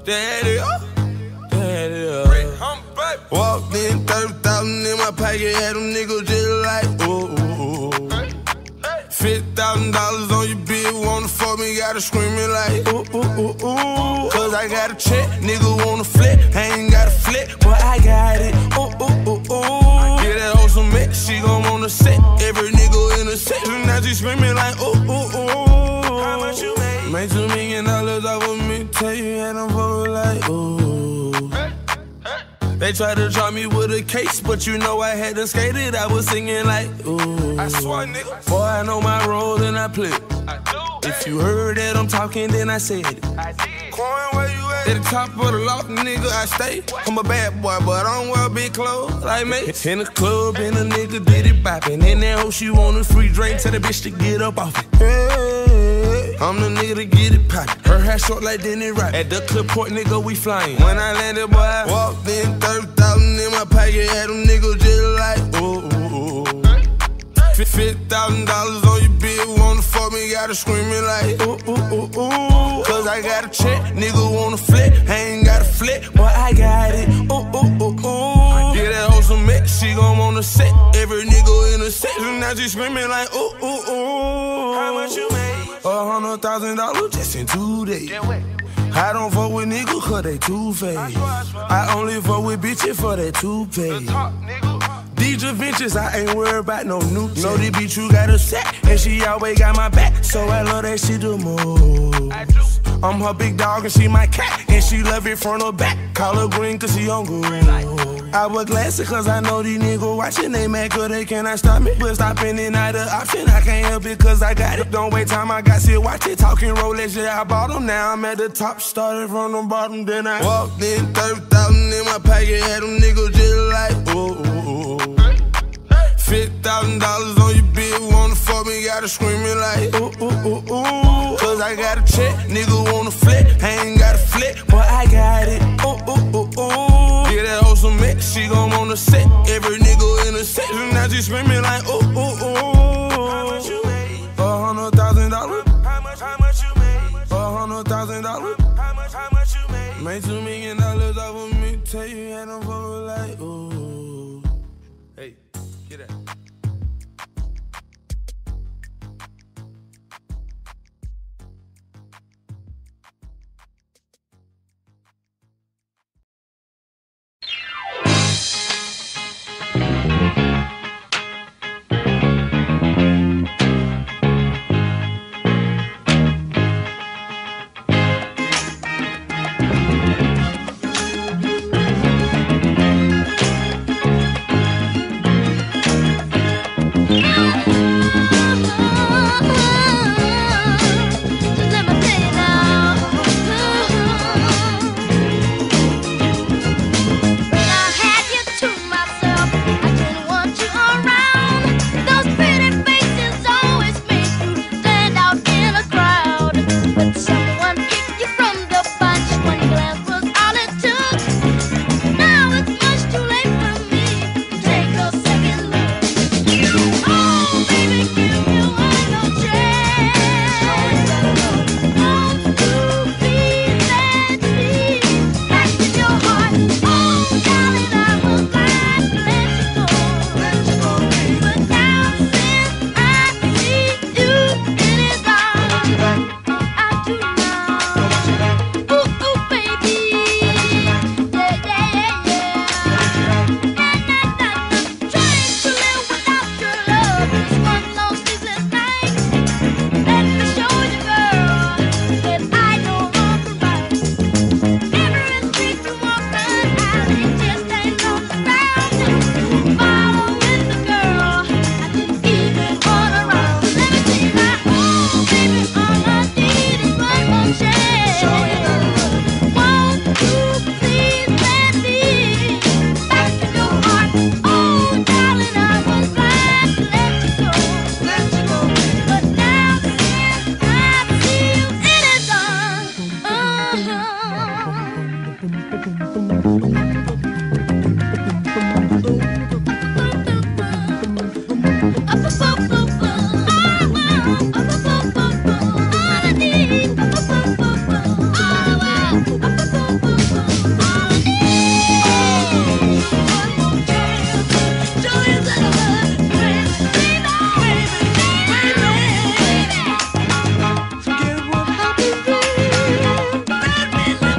Walked in, 30,000 in my pocket, had them niggas just like, ooh. $50,000 on your bill, wanna fuck me, gotta screaming like, ooh. Cause I got a check, nigga wanna flip, I ain't got a flip, but I got it, ooh. Get that hoe some mix, she gon' wanna set, every nigga in the section, now she screaming like, ooh. How much you made? Made $2 million off of me, tell you had them vote like, ooh. They tried to drop me with a case, but you know I hadn't skated. I was singing like, ooh. I swear, nigga. Boy, I know my role and I play it. I do. If you heard that I'm talking, then I said it. I did. Corr, where you at? At the top of the loft, nigga, I stay. I'm a bad boy, but I don't wear big clothes like me. In the club, and a nigga did it bopping. And that hoe, she want a free drink, tell the bitch to get up off it. Hey, I'm the nigga to get it poppin'. Her hair short like Denny Rock. At the clip port, nigga, we flying. When I landed, boy, I walked in, 30,000 in my pocket, had them niggas just like, ooh. $50,000 on your bill, wanna fuck me, gotta screaming like, ooh. Cause I got a check, nigga wanna flip, I ain't got a flip, but I got it, ooh. Get that hoe some mix, she gon' wanna set, every nigga in the section, now she screaming like, ooh. How much you made? $100,000 just in 2 days. I don't fuck with niggas cause they two-faced. I only fuck with bitches for that toupee. These adventures, I ain't worried about no new. Know the bitch you got a set, and she always got my back. So I love that shit the most. I'm her big dog and she my cat, and she love it front or back. Call her green cause she on good. I wear glasses cause I know these niggas watching. They mad cause they cannot stop me, but stopping it not an option. I can't help it cause I got it. Don't wait time, I got shit, watch it. Talking Rolex, yeah, I bought them. Now I'm at the top, started from the bottom, then I walked in, 30,000 in my pocket, had them niggas just like, ooh. $50,000 on your bill, wanna fuck me, gotta screaming like, ooh. Cause I got a check, nigga wanna flip, I ain't got a flip, but I got it, ooh. Get that hoe some mix, she gon' wanna set, every nigga in the section, now she screaming like, ooh. How much you made? $100,000. How much you made? $100,000. How much you made? Made $2 million off of me, tell you had them vote like, ooh. Hey, get that.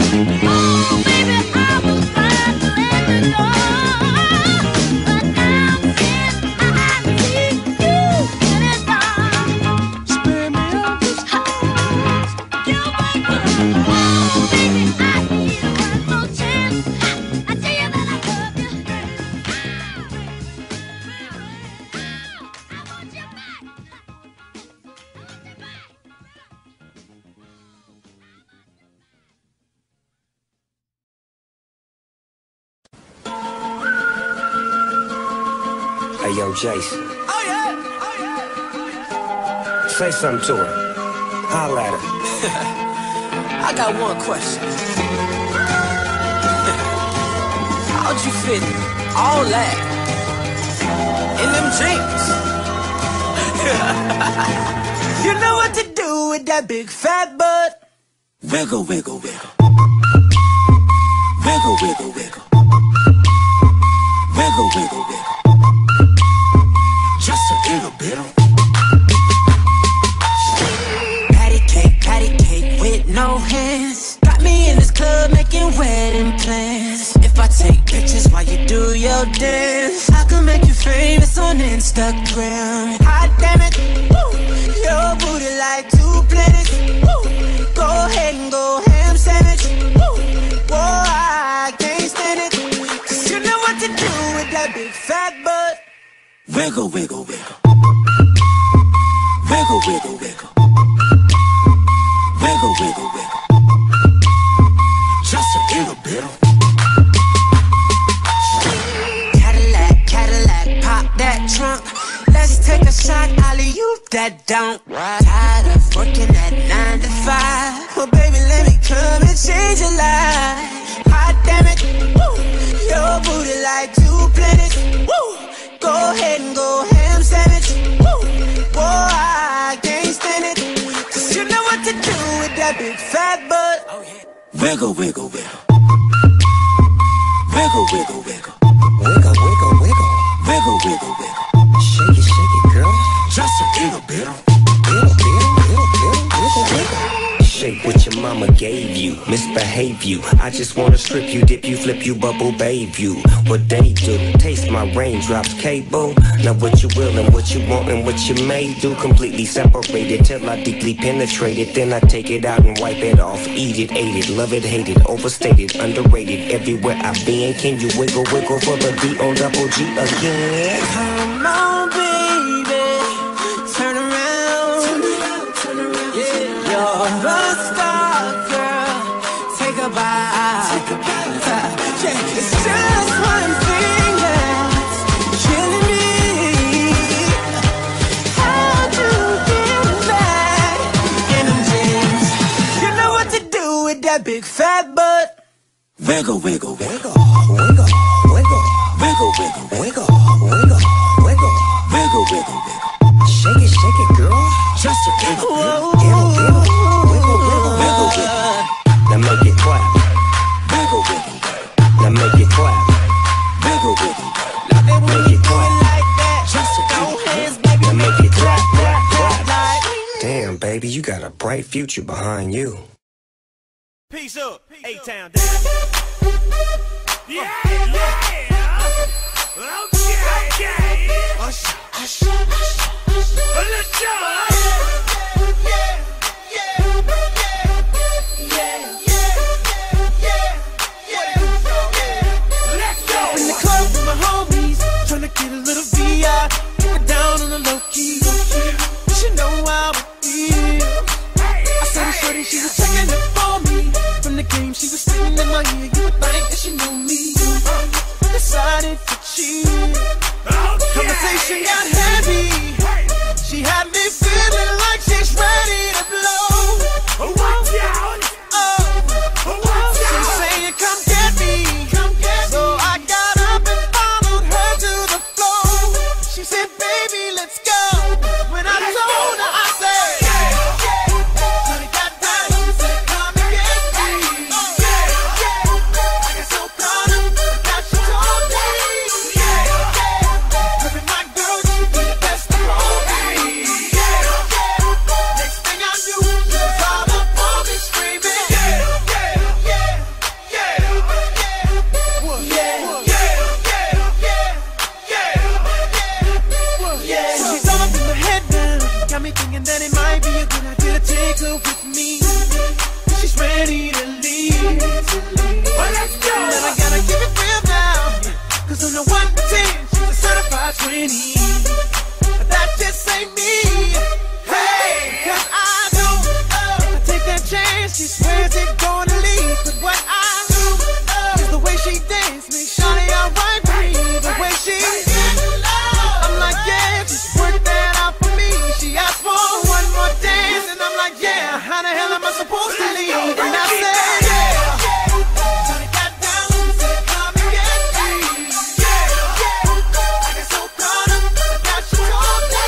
Hey, yo, Jason. Oh, yeah. Say something to her. Holla at her. I got one question. How'd you fit all that in them jeans? You know what to do with that big fat butt. Wiggle, wiggle, wiggle. Wiggle, wiggle, wiggle. Wiggle, wiggle, wiggle. Just a little bit of patty cake with no hands. Got me in this club making wedding plans. If I take pictures while you do your dance, I can make you famous on Instagram. Hot damn it, woo. Your booty like 2 planets. Woo. Go ahead and go ham sandwich. Woo. Whoa, I can't stand it. 'Cause you know what to do with that big fat butt. Wiggle, wiggle, wiggle. Wiggle, wiggle, wiggle. Wiggle, wiggle, wiggle. Just a little bit of Cadillac, pop that trunk. Let's take a shot, alley-oop that don't. Tired of working at 9 to 5. Well, baby, let me come and change your life. Hot damn it, woo. Your booty like 2 planets, woo. Go ahead and go ham sandwich. Woo. Whoa, I can't stand it. 'Cause you know what to do with that big fat butt. Wiggle, wiggle, wiggle. Wiggle, wiggle, wiggle. Wiggle, wiggle, wiggle. Wiggle, wiggle, wiggle. Shake it, girl. Just a little bit of Wiggle, wiggle. Shake what your mama gave you, misbehave you. I just wanna strip you, dip you, flip you, bubble babe you. What they do, taste my raindrops, cable. Now what you will and what you want and what you may do. Completely separated till I deeply penetrate it. Then I take it out and wipe it off. Eat it, ate it, love it, hate it, overstated, underrated. Everywhere I've been, can you wiggle, wiggle for the D-O-double-G again? Come on, baby, turn around. Yeah, you're a star, girl. Take a bite. Yeah, it's just one thing that's killing me. How'd you get back in them jeans? You know what to do with that big fat butt. Wiggle, wiggle, wiggle. Wiggle, wiggle. Wiggle, wiggle, Wiggle, wiggle, wiggle. wiggle, wiggle, wiggle. Shake it, girl. Just a little bit. Wiggle, wiggle, wiggle. Wiggle, wiggle. Now make it clap. Wiggle, wiggle. Now make it clap. Wiggle, wiggle. Make it clap. Like that. Just a little hands, baby. Now make it clap, clap, Like. clap. Damn, baby, you got a bright future behind you. Peace up, A-Town down. Yeah, yeah. Okay. Let's go. In the club with my homies, tryna get a little VI. Keep it down on the low key. You should know how it feels. I saw the shorty, she was checking it for me. From the game, she was singing in my ear. You would think that she knew me. Decided to cheat. Conversation got heavy. She had me feeling like she's ready to blow. Watch out! She's saying, come get me. So I got up and followed her to the floor. She said, baby, let's go. When I told her, I said, honey, got time. She said, come and get me. I got so proud of her. Now she told me, my girl, she Well, let's go. And I gotta give it real now, cause on the 1 to 10, she's a certified 20. But that just ain't me. Hey, cause I know if I take that chance, she swears it's gonna leave. But what I do is the way she dance makes Shawty outright breathe. The way she I'm like, yeah, just work that out for me. She asked for one more dance, and I'm like, yeah, how the hell am I supposed to leave? And I said, yeah. Shawty got down, said, come and get me. I get so caught up, that she told me.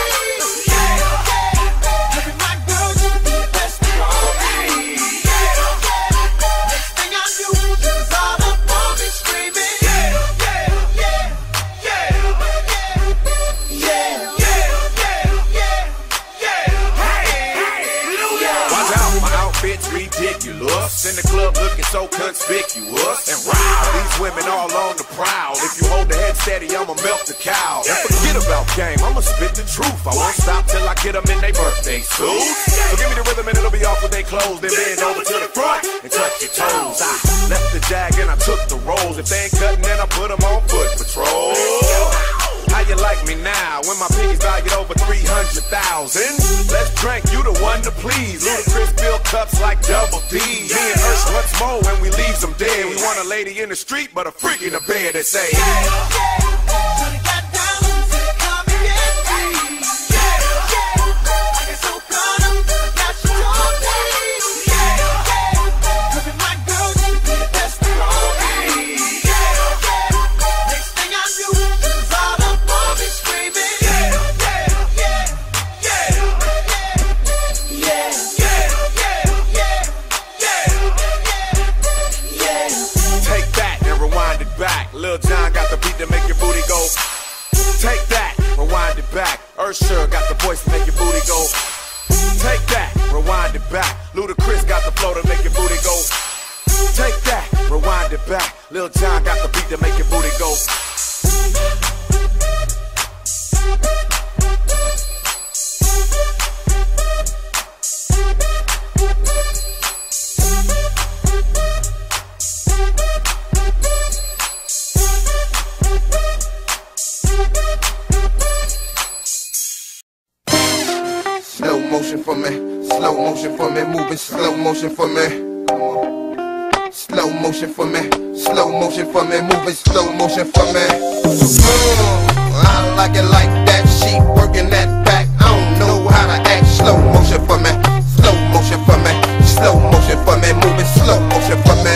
Look at my girl, she be the best of all me. Next thing I knew, she was all up on me screaming. Ridiculous, in the club looking so conspicuous. And wow, these women all on the prowl. If you hold the head steady, I'ma melt the cow. And forget about game, I'ma spit the truth. I won't stop till I get them in their birthday suits. So give me the rhythm and it'll be off with their clothes. Then bend over to the front and touch your toes. I left the jag and I took the rolls. If they ain't cutting, then I put them on foot patrol. How you like me now when my piggy's valued over 300,000? Let's drink, you the one to please. Ludacris fill cups like double D. Me and Ursh once more when we leave them dead. We want a lady in the street, but a freak in the bed that say, Shawty got down, said, come and get me. I get so caught up, that she told me. Look at my girl, she be the best of all me. Next thing I knew, she was all up on me screaming. take that and rewind it back. Lil Jon got the beat to make your booty go. Take that, rewind it back. Ursher got the voice to make your booty go. Take that, rewind it back. Ludacris got the flow to make your booty go. Take that, rewind it back. Lil Jon got the beat to make your booty go. Slow motion for me, slow motion for me, moving slow motion for me. Slow motion for me, slow motion for me, moving slow motion for me. I like it like that, she working that back. I don't know how to act. Slow motion for me, slow motion for me, slow motion for me, moving slow motion for me.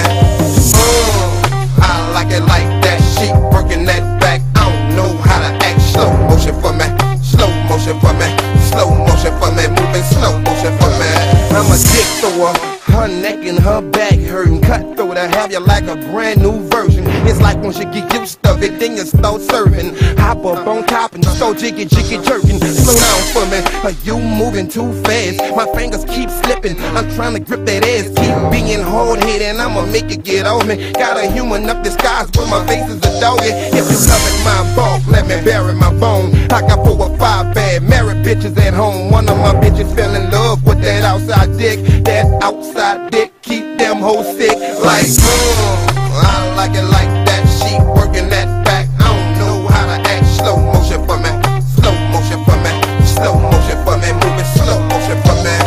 I like it like that, she working that back. I don't know how to act. Slow motion for me, slow motion for me, slow motion for me, moving slow motion for me. I'm a dick thrower, her neck and her back hurting. Cutthroat, I have you like a brand new version. It's like once you get used to it, then you start serving. Hop up on top and start jiggy jerking. Slow down for me, are you moving too fast? My fingers keep slipping, I'm trying to grip that ass. Keep being hard-headed and I'ma make it get on me. Got a human up disguise, but my face is a doggy. If you loving my bulk, let me bury my bone. I got 4 or 5 bad married bitches at home. One of my bitches fell in love with that outside dick. That outside dick keep them hoes sick. Like, I like it like that. She working that back. I don't know how to act. Slow motion for me, slow motion for me, slow motion for me, moving slow motion for me.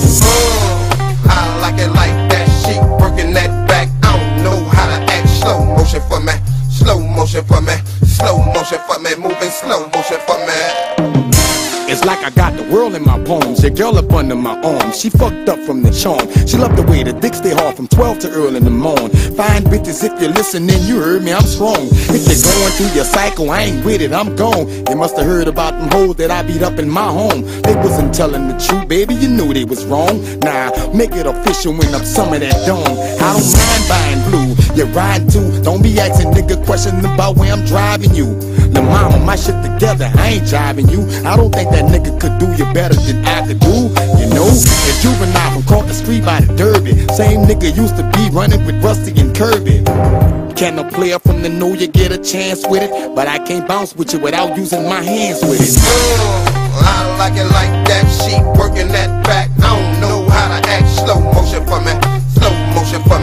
I like it like that. She working that back. I don't know how to act. Slow motion for me, slow motion for me, slow motion for me, moving slow motion for me. It's like I got the world in my palms, your girl up under my arm. She fucked up from the charm. She loved the way the dick stay hard from 12 to early in the morning. Fine bitches, if you're listening, you heard me, I'm strong. If you're going through your cycle, I ain't with it, I'm gone. You must have heard about them hoes that I beat up in my home. They wasn't telling the truth, baby, you knew they was wrong. Nah, make it official when I'm some of that dawn. I don't mind buying blue, you riding too. Don't be asking nigga questions about where I'm driving you. The mama, my shit together, I ain't jiving you. I don't think that nigga could do you better than I could do. You know, it's juvenile from across the street by the Derby. Same nigga used to be running with Rusty and Kirby. Can a player from the know you get a chance with it? But I can't bounce with you without using my hands with it. I like it like that. She working that back. I don't know how to act. Slow motion for me, slow motion for me,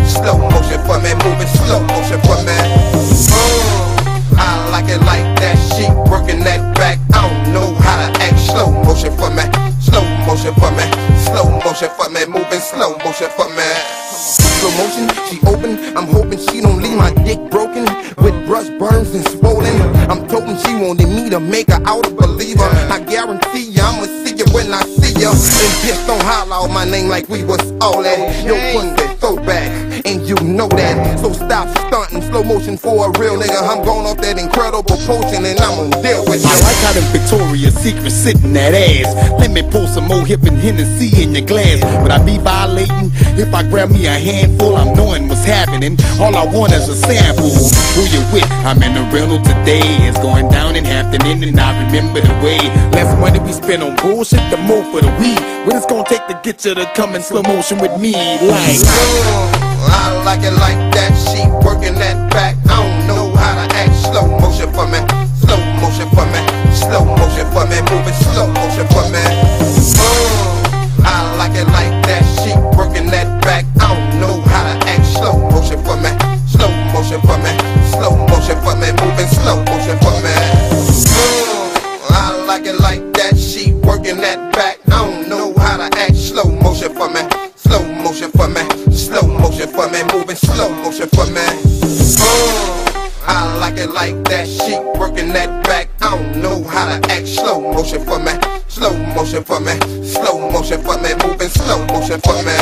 slow motion for me, moving slow motion for me. I like it like that, she working that back. I don't know how to act. Slow motion for me, slow motion for me, slow motion for me, moving slow motion for me. Slow motion, she open, I'm hoping she don't leave my dick broken with brush burns and swollen. I'm toting she wanted me to make her out a believer. I guarantee ya I'ma see you when I see ya. And bitch don't holler out my name like we was all that. Yo, one day throwback, and you know that. So stop stunting, slow motion for a real nigga. I'm going off that incredible potion and I'm gonna deal with you. I like how them Victoria's Secret sitting that ass. Let me pull some more hip and Hennessy in your glass. Would I be violating if I grab me a handful? I'm knowing what's happening. All I want is a sample. Who you with? I'm in the rental today. It's going down in Hampton Inn and I remember the way. Less money we spend on bullshit, the more for the weed. What it's gonna take to get you to come in slow motion with me? Like I like it like that, she working that back. I don't know how to act. Slow motion for me, slow motion for me, slow motion for me, moving slow motion for me. I like it like that, she working that back. I don't know how to act. Slow motion for me, slow motion for me, slow motion for me, moving slow motion for me. I like it like that, she working that back. I don't know how to act. Slow motion for me, slow motion for me, slow motion for me, moving slow motion for me. I like it like that, she working that back. I don't know how to act. Slow motion for me, slow motion for me, slow motion for me, moving slow motion for me.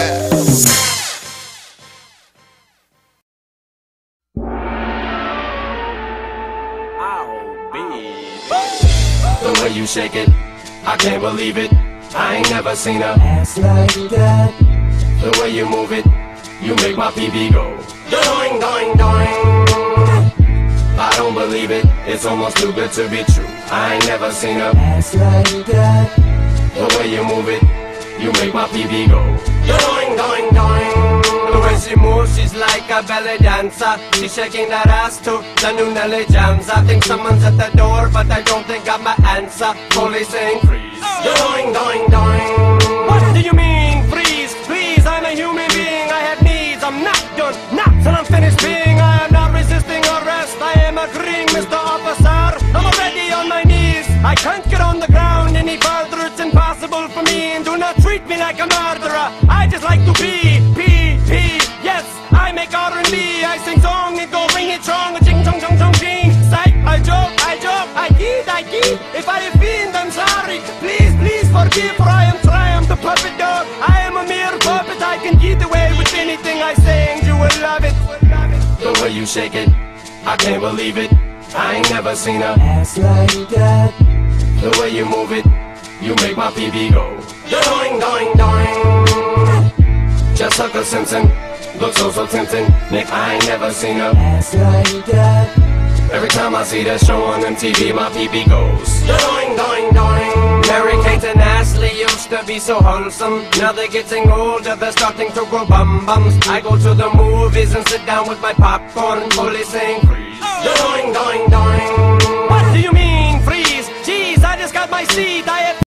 The way you shake it, I can't believe it. I ain't never seen a ass like that. The way you move it, you make my PB go doing, doing, doing. I don't believe it, it's almost too good to be true. I ain't never seen a ass like that. The way you move it, you make my PB go doing, doing, doing. The way she moves, she's like a belly dancer. She's shaking that ass to the new Nelly jams. I think someone's at the door, but I don't think I'm my answer. Police saying freeze, doing, doing, doing. What do you mean freeze? Please, I'm a human being, I have needs. I'm not done, not till I'm finished being. I am not resisting arrest, I am agreeing, Mr. Officer. I'm already on my knees, I can't get on the ground any further. It's impossible for me, and do not treat me like a murderer. I just like to be. Yes, I make R&B, I sing song and go ring it strong. Ching chong chong chong ching. Psych, I joke, I kid. If I offend, I'm sorry. Please, please forgive, for I am Triumph, the puppet dog. I am a mere puppet, I can get away with anything I say, and you will love it. The way you shake it, I can't believe it. I ain't never seen a ass like that. The way you move it, you make my PB go doing, doing, doing. Just like a Simpson, looks so tempting. Nick, I ain't never seen a ass like that. Every time I see that show on MTV, my PB goes doing, doing, doing. Mary-Kate and Ashley used to be so wholesome. Now they're getting older, they're starting to grow bum-bums. I go to the movies and sit down with my popcorn, fully saying